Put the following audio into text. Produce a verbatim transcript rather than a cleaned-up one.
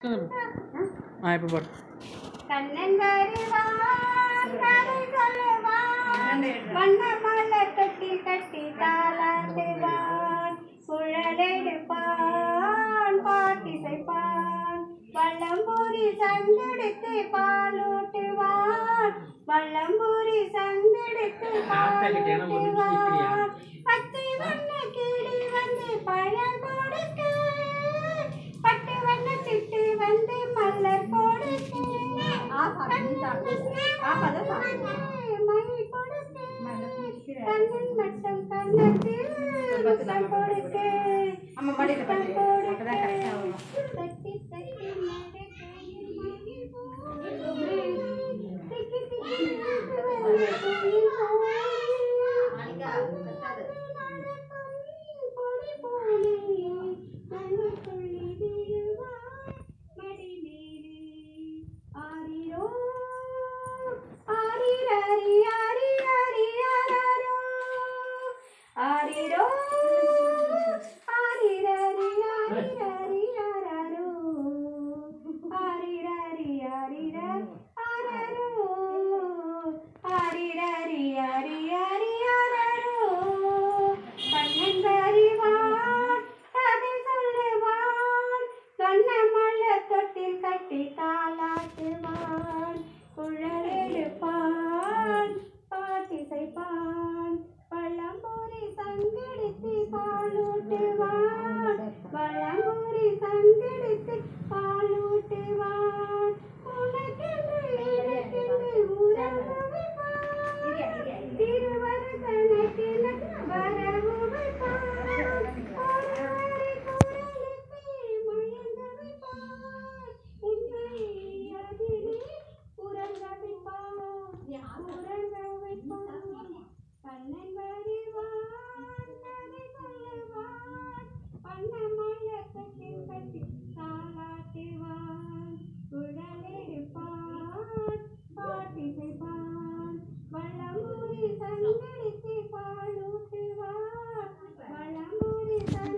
ஆ இப்போ பாரு. கண்ணன் வருவான் கதை சொல்லுவான் வண்ண மலர் கட்டி கட்டி தாளாட்டுவான் குழலெடுப்பான் பாட்டிசைப்பான் வள்ளம்பூரி சந்தெடுத்து பாலூட்டுவான் வள்ளம்பூரி சந்தெடுத்து பாலூட்டுவான் பச்சை வண்ண கிளி வந்து பழம் கொடுக்க பட்டு வண்ண சிட்டு வந்து மலர் கொடுக்க மயில் கொடுக்க கண்ணன் மட்டும் கண்ணத்தில் கொடுக்க அம்மா மடியில படுத்து அப்பதான் கரெக்டா வரும். தட்டி தட்டி மடக்கையில் மயில் போலே திக்கி திக்கி வந்து பொடி போலே கண்ணுக்குள்ளி விழுவாய் மடி மேலே ஆரிரோ ஆரிரரி ஆரி ஆரி ஆராரோ ஆரிரோ ஆரிரரி ஆரிரரி ஆராரோ ஆரிரரி ஆரிர ஆராரோ ஆரிரரி ஆரி ஆரி ஆராரோ கண்ணன் வருவான் கதை சொல்லுவான் சொன்ன மலர் தொட்டில் கட்டி தாளாட்டுவான் குழலெடுப்பான் பாட்டிசைப்பான் பழம்பூரி சங்கெடுத்து பாலூட்டுவான் வளம்பூரி சங்கெடுத்து பாலூட்டுவான் உனக்கென்று எனக்கென்று உறவு வைப்பான் திருவரு கணக்கில் வரவு வைப்பான் ஒருவரை குரலுக்கு மயங்க வைப்பான் உன்னை அதிலே உறங்க வைப்பான் உறங்க வைப்பான் கண்ணன் வருவான் கதை சொல்லுவான் வண்ண மலர் கட்டி கட்டி தாளாட்டுவான் குழலெடுப்பான் பாட்டிசைப்பான் வள்ளம்பூரி சங்கெடுத்து பாலூட்டுவான் வள்ளம்பூரி